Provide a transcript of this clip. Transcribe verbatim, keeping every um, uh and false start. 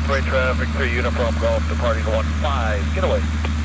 Runway traffic three uniform golf departing one five, get away.